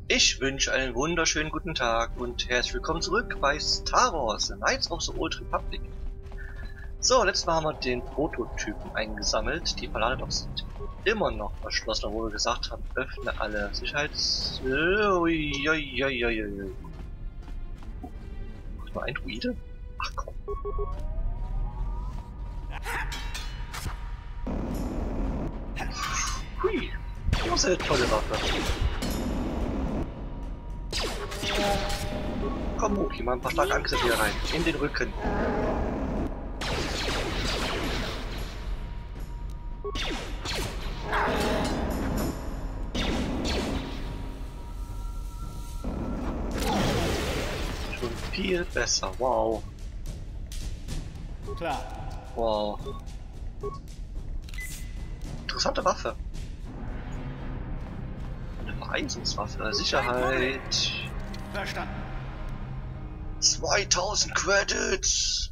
Ich wünsche einen wunderschönen guten Tag und herzlich willkommen zurück bei Star Wars: Knights of the Old Republic. So, letztes Mal haben wir den Prototypen eingesammelt. Die Palladidocs sind immer noch verschlossen, wo wir gesagt haben, öffne alle Sicherheits... Uiuiuiui. Mal ein Druide? Ach komm. Hui, das ist eine tolle Waffe. Komm, Muki, mal ein paar starke Angriffe hier rein. In den Rücken. Schon viel besser. Wow. Klar. Wow. Interessante Waffe. Eine Vereinigungswaffe. Sicherheit. Verstanden. 2000 Credits!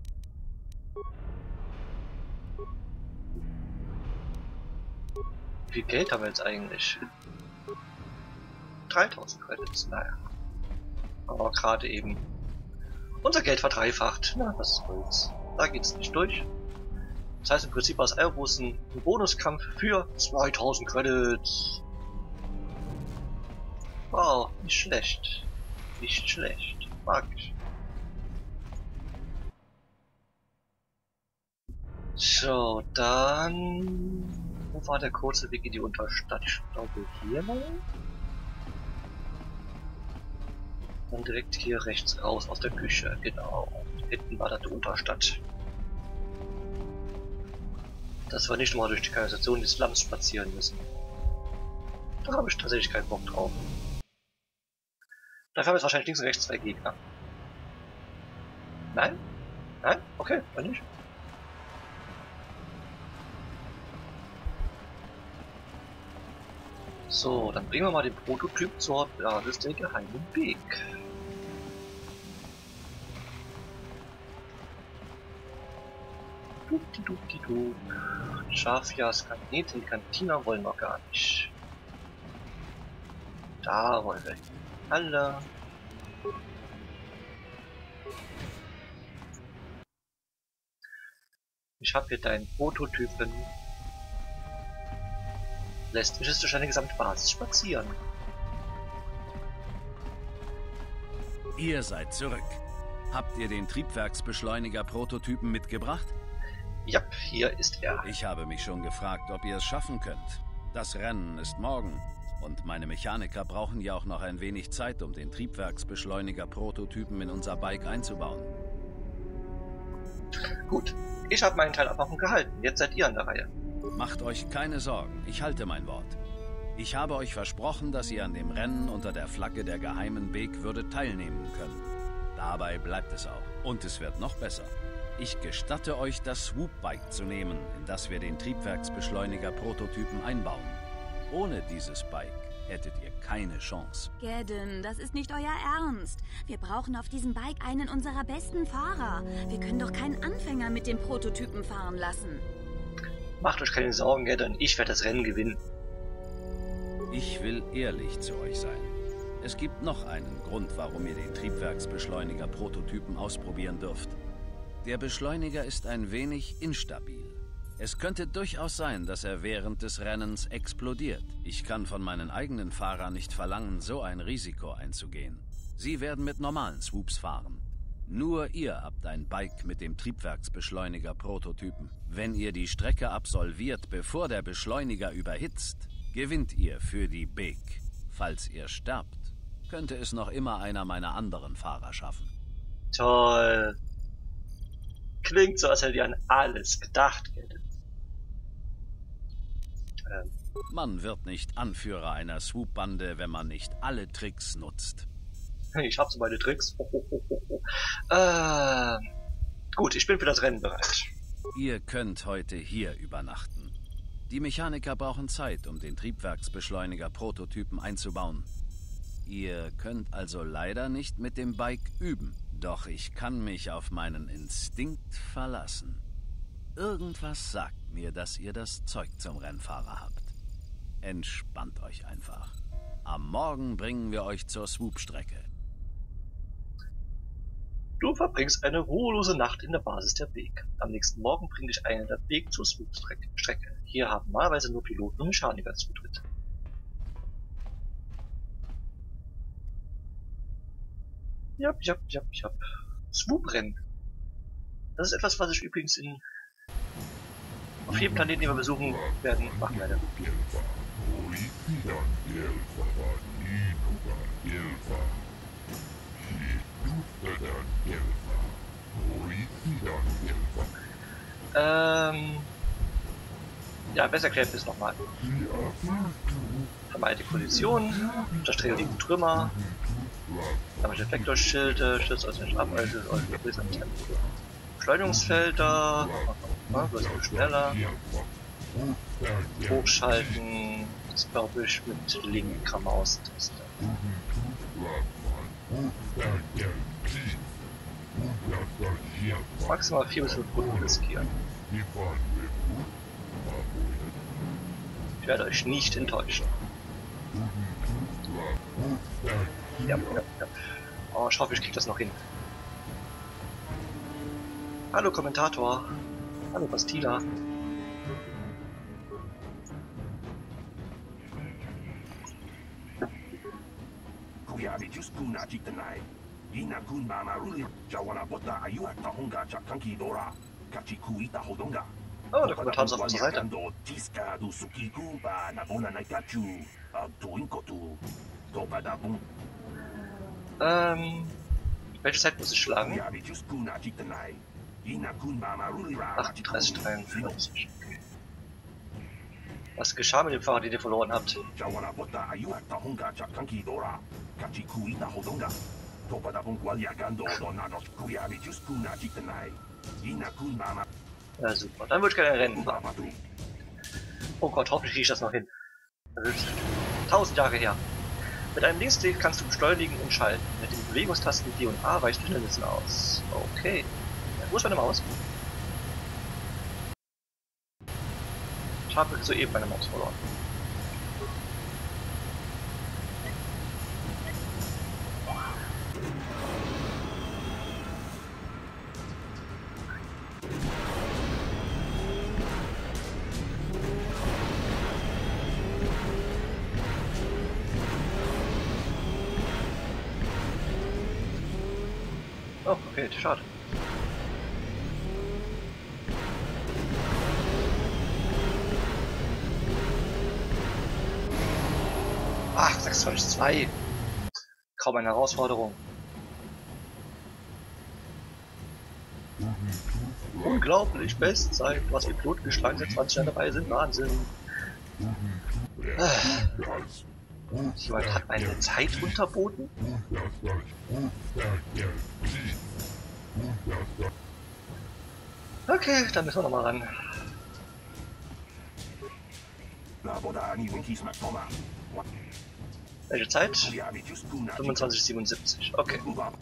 Wie viel Geld haben wir jetzt eigentlich? 3000 Credits, naja. Aber gerade eben unser Geld verdreifacht. Na, was soll's. Da geht's nicht durch. Das heißt im Prinzip aus Airbus ein Bonuskampf für 2000 Credits. Wow, nicht schlecht. Nicht schlecht. Mag ich. So, dann... Wo war der kurze Weg in die Unterstadt? Ich glaube hier mal. Dann direkt hier rechts raus aus der Küche, genau. Hinten war da die Unterstadt. Dass wir nicht nochmal durch die Kanalisation des Slums spazieren müssen. Da habe ich tatsächlich keinen Bock drauf. Dafür haben wir wahrscheinlich links und rechts zwei Gegner. Nein? Nein? Okay, dann nicht. So, dann bringen wir mal den Prototyp zur Basis der geheimen Weg. Dupdi-dupdi-dup. Schafias Kanete, die Kantina wollen wir gar nicht. Da wollen wir hin. Hallo. Ich habe hier deinen Prototypen. Lässt mich durch eine gesamte Basis spazieren. Ihr seid zurück. Habt ihr den Triebwerksbeschleuniger-Prototypen mitgebracht? Ja, hier ist er. Ich habe mich schon gefragt, ob ihr es schaffen könnt. Das Rennen ist morgen. Und meine Mechaniker brauchen ja auch noch ein wenig Zeit, um den Triebwerksbeschleuniger-Prototypen in unser Bike einzubauen. Gut, ich habe meinen Teil abmachen gehalten. Jetzt seid ihr an der Reihe. Macht euch keine Sorgen, ich halte mein Wort. Ich habe euch versprochen, dass ihr an dem Rennen unter der Flagge der geheimen Beg würdet teilnehmen können. Dabei bleibt es auch. Und es wird noch besser. Ich gestatte euch, das Swoop-Bike zu nehmen, in das wir den Triebwerksbeschleuniger-Prototypen einbauen. Ohne dieses Bike hättet ihr keine Chance. Gaddon, das ist nicht euer Ernst. Wir brauchen auf diesem Bike einen unserer besten Fahrer. Wir können doch keinen Anfänger mit dem Prototypen fahren lassen. Macht euch keine Sorgen, Gaddon. Ich werde das Rennen gewinnen. Ich will ehrlich zu euch sein. Es gibt noch einen Grund, warum ihr den Triebwerksbeschleuniger-Prototypen ausprobieren dürft. Der Beschleuniger ist ein wenig instabil. Es könnte durchaus sein, dass er während des Rennens explodiert. Ich kann von meinen eigenen Fahrern nicht verlangen, so ein Risiko einzugehen. Sie werden mit normalen Swoops fahren. Nur ihr habt ein Bike mit dem Triebwerksbeschleuniger-Prototypen. Wenn ihr die Strecke absolviert, bevor der Beschleuniger überhitzt, gewinnt ihr für die Beg. Falls ihr sterbt, könnte es noch immer einer meiner anderen Fahrer schaffen. Toll. Klingt so, als hättet ihr an alles gedacht, Gaddon. Man wird nicht Anführer einer Swoop-Bande, wenn man nicht alle Tricks nutzt. Ich hab so meine Tricks. Gut, ich bin für das Rennen bereit. Ihr könnt heute hier übernachten. Die Mechaniker brauchen Zeit, um den Triebwerksbeschleuniger-Prototypen einzubauen. Ihr könnt also leider nicht mit dem Bike üben. Doch ich kann mich auf meinen Instinkt verlassen. Irgendwas sagt mir, dass ihr das Zeug zum Rennfahrer habt. Entspannt euch einfach. Am Morgen bringen wir euch zur Swoop-Strecke. Du verbringst eine ruhelose Nacht in der Basis der Beek. Am nächsten Morgen bringt dich einer der Beek zur Swoop-Strecke. Hier haben normalerweise nur Piloten und Mechaniker Zutritt. Jap. Swoop-Rennen. Das ist etwas, was ich übrigens auf jedem Planeten, den wir besuchen werden, machen werde. Ja, besser erklärt es nochmal. Vermeide Kollisionen, unterstrecke liegen Trümmer, damit Reflektorschilde, stürzt euch nicht ab, also Beschleunigungsfelder, wird schneller, hochschalten, das glaube ich mit linker Maustaste. Maximal 4 bis 5 Runden riskieren. Ich werde euch nicht enttäuschen. Ja. Oh, ich hoffe, ich kriege das noch hin. Hallo Kommentator. Hallo Bastila. Oh, der Kommentar ist auf unserer Seite. Welche Zeit muss ich schlagen? 38:43. Okay. Was geschah mit dem Fahrer, den ihr verloren habt? Ja, super. Dann würde ich gerne ein Rennen fahren. Oh Gott, hoffentlich kriege ich das noch hin. Das ist 1000 Jahre her. Mit einem Linksklick kannst du beschleunigen und schalten. Mit den Bewegungstasten D und A weicht du Hindernissen aus. Okay. Ja, wo ist meine Maus? Ich habe soeben meine Maus verloren. Oh, okay, schade. Ach, 26,2. Kaum eine Herausforderung. Unglaublich, Bestzeit. Was für Piloten geschlagen seit 20 Jahren dabei sind. Wahnsinn. Jemand hat meine Zeit unterboten? Okay, dann müssen wir nochmal ran. Welche Zeit? 25:77. Okay.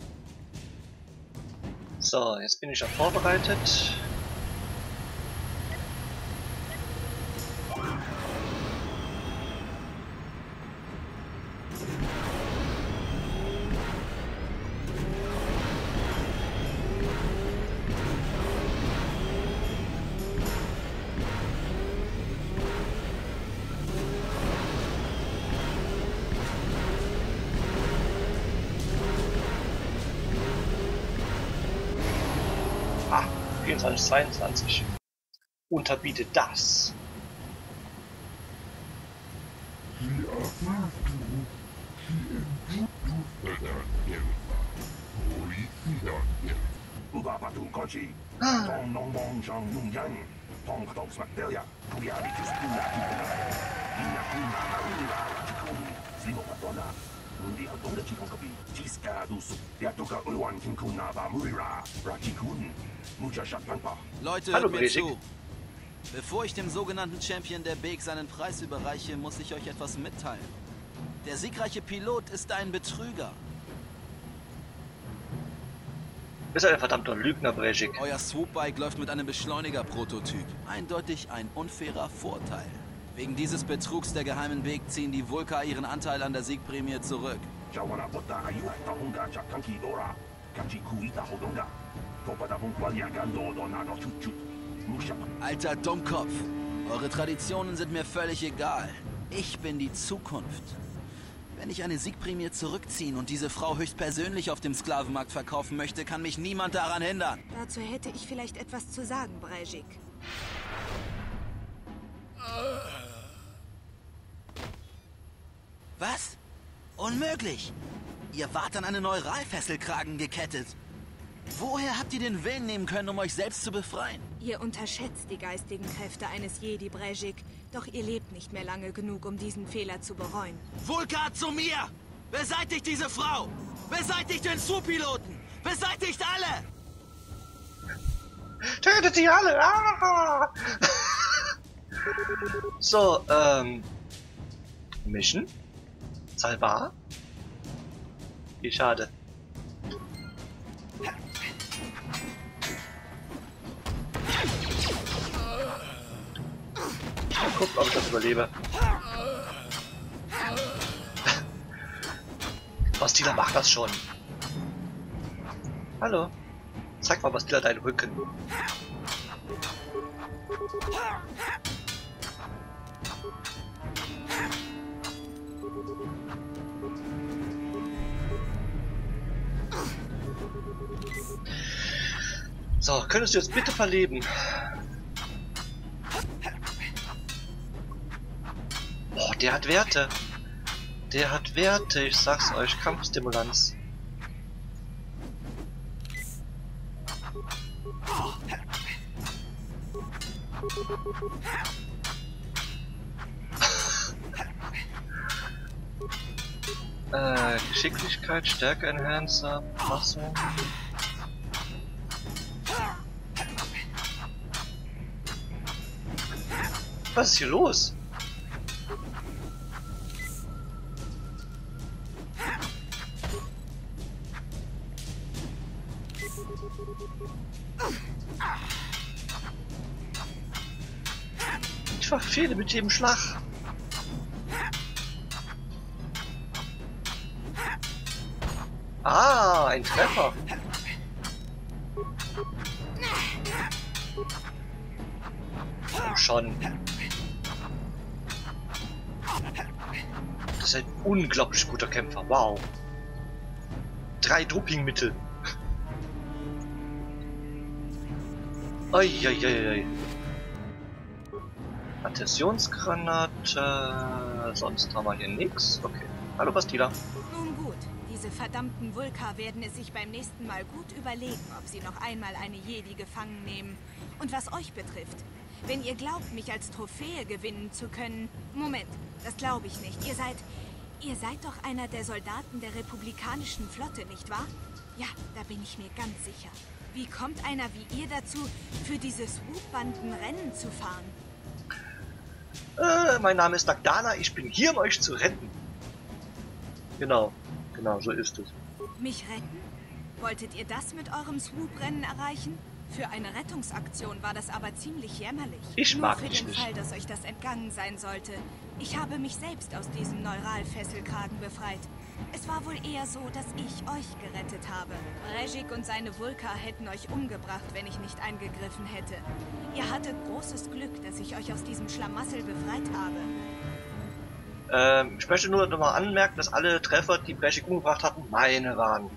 So, jetzt bin ich ja vorbereitet. Ah, 24:22. Unterbiete das. Leute, hallo, hört mir Bresik. zu. Bevor ich dem sogenannten Champion der Beek seinen Preis überreiche, muss ich euch etwas mitteilen. Der siegreiche Pilot ist ein Betrüger. Bist ein verdammter Lügner, Bresik. Euer Swoop-Bike läuft mit einem Beschleuniger-Prototyp. Eindeutig ein unfairer Vorteil. Wegen dieses Betrugs der geheimen Weg ziehen die Vulkar ihren Anteil an der Siegprämie zurück. Alter Dummkopf, eure Traditionen sind mir völlig egal. Ich bin die Zukunft. Wenn ich eine Siegprämie zurückziehen und diese Frau höchstpersönlich auf dem Sklavenmarkt verkaufen möchte, kann mich niemand daran hindern. Dazu hätte ich vielleicht etwas zu sagen, Brejik. Was? Unmöglich! Ihr wart an einen Neuralfesselkragen gekettet. Woher habt ihr den Willen nehmen können, um euch selbst zu befreien? Ihr unterschätzt die geistigen Kräfte eines Jedi, Brejik. Doch ihr lebt nicht mehr lange genug, um diesen Fehler zu bereuen. Vulkar zu mir! Beseitigt diese Frau! Beseitigt den Swoop-Piloten! Beseitigt alle! Tötet sie alle! Ah! So, Mission? Salvar? Wie schade. Mal gucken, ob ich das überlebe. Bastila macht das schon. Hallo. Zeig mal, Bastila, deinen Rücken. So, könntest du jetzt bitte verleben? Boah, der hat Werte. Der hat Werte, ich sag's euch. Kampfstimulanz. Geschicklichkeit, Stärke, Enhancer, Passung. Was ist hier los? Ich verfehle mit jedem Schlag. Ah, ein Treffer. Oh, schon. Das ist ein unglaublich guter Kämpfer. Wow. 3 Dopingmittel. Uiuiui. Adhäsionsgranate. Sonst haben wir hier nichts. Okay. Hallo Bastila. Nun gut, diese verdammten Vulkar werden es sich beim nächsten Mal gut überlegen, ob sie noch einmal eine Jedi gefangen nehmen. Und was euch betrifft, wenn ihr glaubt, mich als Trophäe gewinnen zu können... Moment, das glaube ich nicht. Ihr seid doch einer der Soldaten der republikanischen Flotte, nicht wahr? Ja, da bin ich mir ganz sicher. Wie kommt einer wie ihr dazu, für diese Swoop-Banden Rennen zu fahren? Mein Name ist Dagdana, ich bin hier, um euch zu retten. Genau, so ist es. Mich retten? Wolltet ihr das mit eurem Swoop-Rennen erreichen? Für eine Rettungsaktion war das aber ziemlich jämmerlich. Ich mag Nur für dich den nicht. Fall, dass euch das entgangen sein sollte. Ich habe mich selbst aus diesem Neuralfesselkragen befreit. Es war wohl eher so, dass ich euch gerettet habe. Brejik und seine Vulkar hätten euch umgebracht, wenn ich nicht eingegriffen hätte. Ihr hattet großes Glück, dass ich euch aus diesem Schlamassel befreit habe. Ich möchte nur noch mal anmerken, dass alle Treffer, die Brejik umgebracht hatten, meine waren.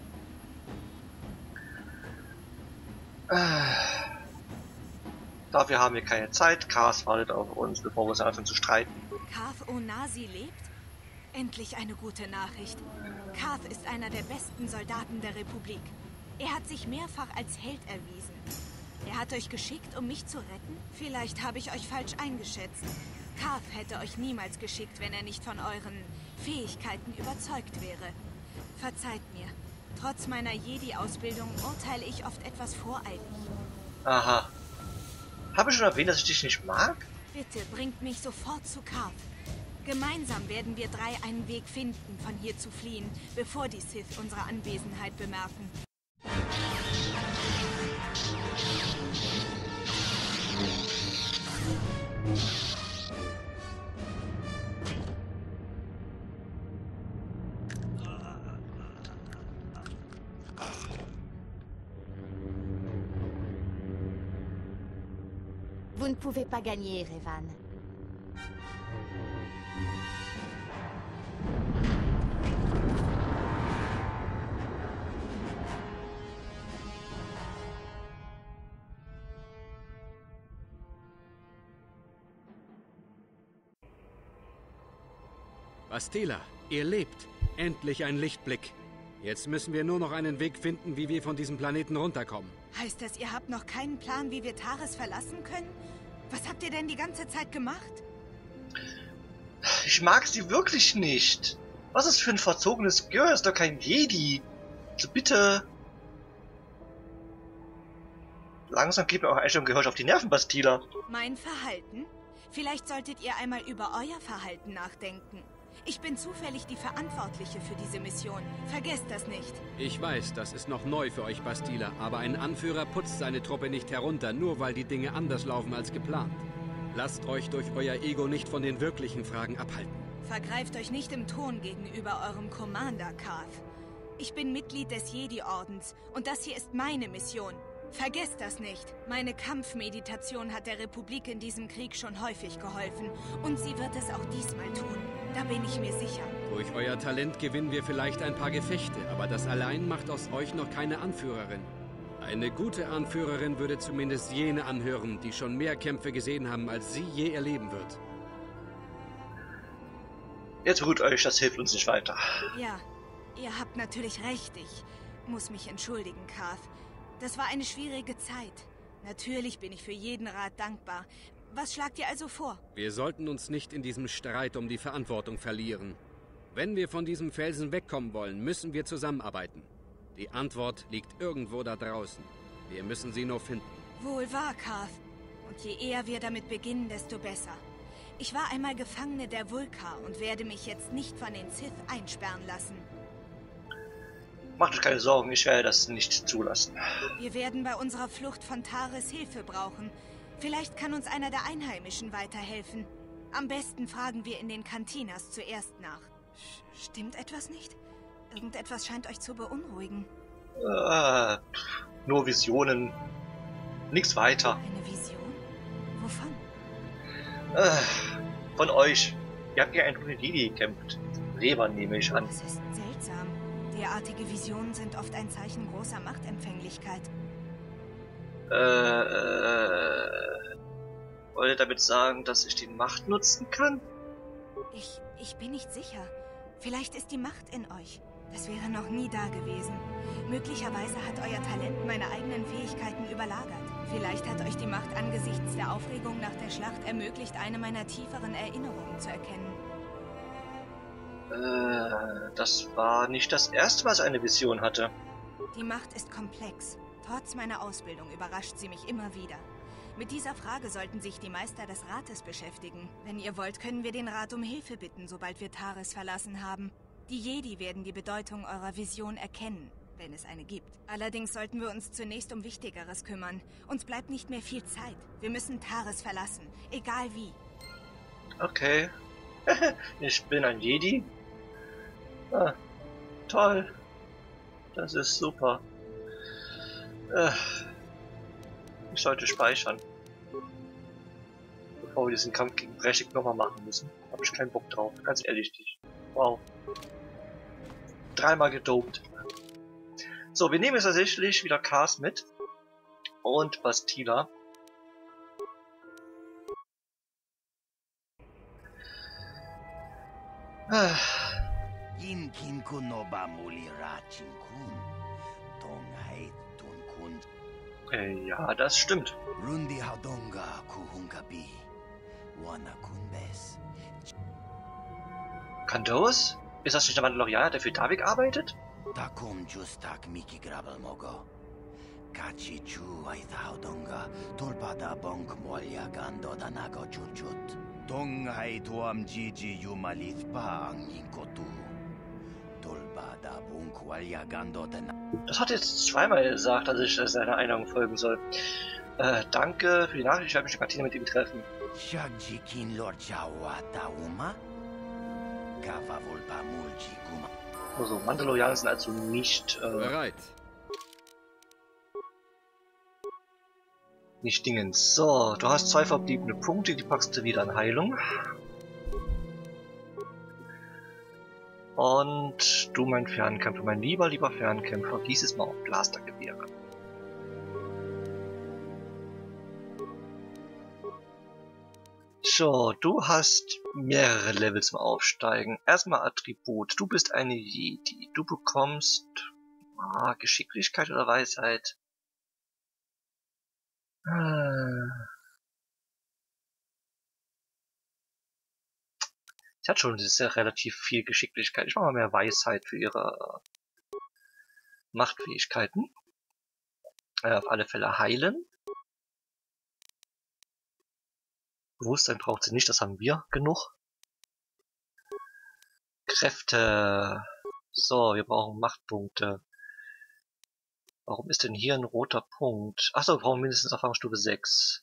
Dafür haben wir keine Zeit. Kars wartet auf uns, bevor wir uns anfangen zu streiten. Carth Onasi lebt? Endlich eine gute Nachricht. Carth ist einer der besten Soldaten der Republik. Er hat sich mehrfach als Held erwiesen. Er hat euch geschickt, um mich zu retten? Vielleicht habe ich euch falsch eingeschätzt. Carth hätte euch niemals geschickt, wenn er nicht von euren Fähigkeiten überzeugt wäre. Verzeiht mir. Trotz meiner Jedi-Ausbildung urteile ich oft etwas voreilig. Aha. Habe ich schon erwähnt, dass ich dich nicht mag? Bitte, bringt mich sofort zu Carth. Gemeinsam werden wir 3 einen Weg finden, von hier zu fliehen, bevor die Sith unsere Anwesenheit bemerken. Vous ne pouvez pas gagner, Revan. Bastila, ihr lebt. Endlich ein Lichtblick. Jetzt müssen wir nur noch einen Weg finden, wie wir von diesem Planeten runterkommen. Heißt das, ihr habt noch keinen Plan, wie wir Taris verlassen können? Was habt ihr denn die ganze Zeit gemacht? Ich mag sie wirklich nicht. Was ist für ein verzogenes Girl? Ist doch kein Jedi. Also bitte. Langsam geht mir auch schon Gehör auf die Nerven, Bastila. Mein Verhalten? Vielleicht solltet ihr einmal über euer Verhalten nachdenken. Ich bin zufällig die Verantwortliche für diese Mission. Vergesst das nicht. Ich weiß, das ist noch neu für euch, Bastila, aber ein Anführer putzt seine Truppe nicht herunter, nur weil die Dinge anders laufen als geplant. Lasst euch durch euer Ego nicht von den wirklichen Fragen abhalten. Vergreift euch nicht im Ton gegenüber eurem Commander, Carth. Ich bin Mitglied des Jedi-Ordens und das hier ist meine Mission. Vergesst das nicht. Meine Kampfmeditation hat der Republik in diesem Krieg schon häufig geholfen. Und sie wird es auch diesmal tun. Da bin ich mir sicher. Durch euer Talent gewinnen wir vielleicht ein paar Gefechte, aber das allein macht aus euch noch keine Anführerin. Eine gute Anführerin würde zumindest jene anhören, die schon mehr Kämpfe gesehen haben, als sie je erleben wird. Jetzt ruht euch, das hilft uns nicht weiter. Ja, ihr habt natürlich recht. Ich muss mich entschuldigen, Carth. Das war eine schwierige Zeit. Natürlich bin ich für jeden Rat dankbar. Was schlagt ihr also vor? Wir sollten uns nicht in diesem Streit um die Verantwortung verlieren. Wenn wir von diesem Felsen wegkommen wollen, müssen wir zusammenarbeiten. Die Antwort liegt irgendwo da draußen. Wir müssen sie nur finden. Wohl wahr, Carth. Und je eher wir damit beginnen, desto besser. Ich war einmal Gefangene der Vulkar und werde mich jetzt nicht von den Sith einsperren lassen. Macht euch keine Sorgen, ich werde das nicht zulassen. Wir werden bei unserer Flucht von Taris Hilfe brauchen. Vielleicht kann uns einer der Einheimischen weiterhelfen. Am besten fragen wir in den Kantinas zuerst nach. Stimmt etwas nicht? Irgendetwas scheint euch zu beunruhigen. Nur Visionen. Nichts weiter. Eine Vision? Wovon? Von euch. Ihr habt ja einen grünen Jedi gekämpft. Revan nehme ich an. Das ist seltsam. Derartige Visionen sind oft ein Zeichen großer Machtempfänglichkeit. Wollt ihr damit sagen, dass ich die Macht nutzen kann? Ich bin nicht sicher. Vielleicht ist die Macht in euch. Das wäre noch nie da gewesen. Möglicherweise hat euer Talent meine eigenen Fähigkeiten überlagert. Vielleicht hat euch die Macht angesichts der Aufregung nach der Schlacht ermöglicht, eine meiner tieferen Erinnerungen zu erkennen. Das war nicht das erste Mal, dass ich eine Vision hatte. Die Macht ist komplex. Trotz meiner Ausbildung überrascht sie mich immer wieder. Mit dieser Frage sollten sich die Meister des Rates beschäftigen. Wenn ihr wollt, können wir den Rat um Hilfe bitten, sobald wir Taris verlassen haben. Die Jedi werden die Bedeutung eurer Vision erkennen, wenn es eine gibt. Allerdings sollten wir uns zunächst um Wichtigeres kümmern. Uns bleibt nicht mehr viel Zeit. Wir müssen Taris verlassen, egal wie. Okay. Ich bin ein Jedi. Ah, toll. Das ist super. Ich sollte speichern. Bevor wir diesen Kampf gegen Breshik nochmal machen müssen. Habe ich keinen Bock drauf. Ganz ehrlich nicht. Wow. 3-mal gedopt. So, wir nehmen jetzt tatsächlich wieder Cars mit. Und Bastila. Ja, das stimmt. Kandos? Ist das nicht der Mandalorianer, der für Davik arbeitet? Das hat er jetzt zweimal gesagt, dass ich seiner Einladung folgen soll. Danke für die Nachricht, ich werde mich in der Kantine mit ihm treffen. Also, Mandalorianer sind also nicht... Bereit. nicht Dingens. So, du hast 2 verbliebene Punkte, die packst du wieder in Heilung. Und du, mein Fernkämpfer, mein lieber Fernkämpfer, dieses Mal auf Blastergewehre. So, du hast mehrere Level zum Aufsteigen. Erstmal Attribut. Du bist eine Jedi. Du bekommst Geschicklichkeit oder Weisheit. Sie hat schon sehr relativ viel Geschicklichkeit. Ich mache mal mehr Weisheit für ihre Machtfähigkeiten. Auf alle Fälle heilen. Bewusstsein braucht sie nicht, das haben wir genug. Kräfte. So, wir brauchen Machtpunkte. Warum ist denn hier ein roter Punkt? Achso, wir brauchen mindestens Erfahrungsstufe 6.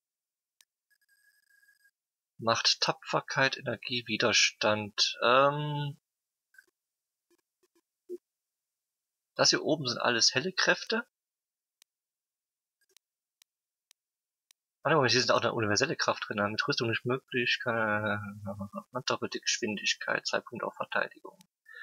Macht Tapferkeit, Energie, Widerstand. Das hier oben sind alles helle Kräfte. Hier sind auch eine universelle Kraft drin. Mit Rüstung nicht möglich. Doppelte Geschwindigkeit. 2 Punkte auf Verteidigung.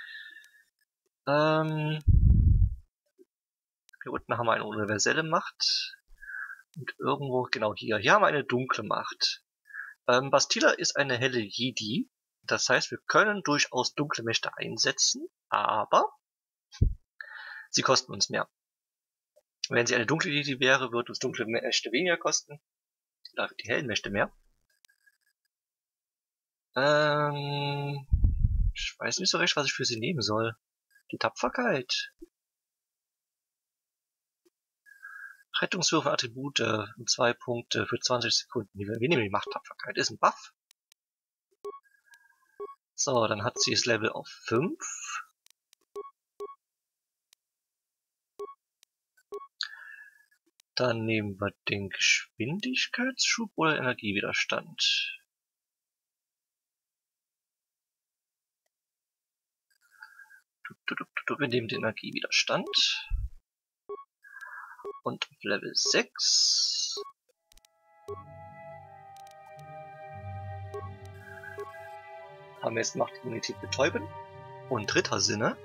Hier unten haben wir eine universelle Macht. Und irgendwo, genau hier. Hier haben wir eine dunkle Macht. Bastila ist eine helle Jedi. Das heißt, wir können durchaus dunkle Mächte einsetzen. Aber sie kosten uns mehr. Wenn sie eine dunkle Jedi wäre, würde uns dunkle Mächte weniger kosten. Dafür die hellen Mächte mehr. Ich weiß nicht so recht, was ich für sie nehmen soll. Die Tapferkeit. Rettungswürfe, Attribute und 2 Punkte für 20 Sekunden. Wir nehmen die Machttapferkeit. Ist ein Buff. So, dann hat sie das Level auf 5. Dann nehmen wir den Geschwindigkeitsschub oder Energiewiderstand. Wir nehmen den Energiewiderstand. Und auf Level 6 haben wir jetzt Machtimmunität betäuben. Und dritter Sinne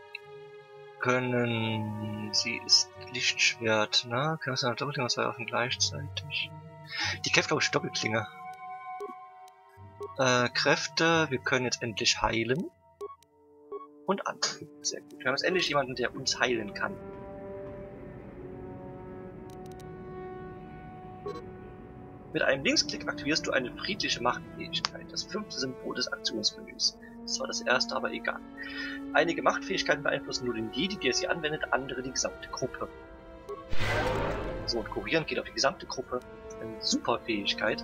können sie ist Lichtschwert, ne? Können wir eine Doppelklinge und 2 Waffen gleichzeitig. Die kämpft glaube ich Doppelklinge. Kräfte, wir können jetzt endlich heilen. Und annehmen. Sehr gut. Wir haben jetzt endlich jemanden, der uns heilen kann. Mit einem Linksklick aktivierst du eine friedliche Machtfähigkeit, das 5. Symbol des Aktionsmenüs. Das war das erste, aber egal. Einige Machtfähigkeiten beeinflussen nur den Jedi, der sie anwendet, andere die gesamte Gruppe. So, und Kurieren geht auf die gesamte Gruppe. Eine super Fähigkeit.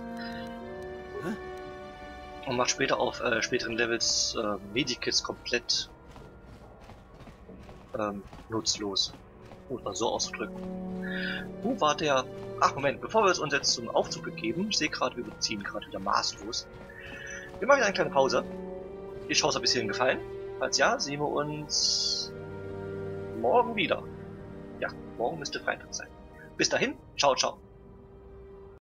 Und macht später auf späteren Levels Medikits komplett nutzlos. Muss man so ausdrücken. Wo war der... Ach Moment, bevor wir uns jetzt zum Aufzug begeben, ich sehe gerade, wir beziehen gerade wieder maßlos. Wir machen eine kleine Pause. Ich hoffe, es hat bis hierhin gefallen. Falls ja, sehen wir uns morgen wieder. Ja, morgen müsste Freitag sein. Bis dahin, ciao, ciao.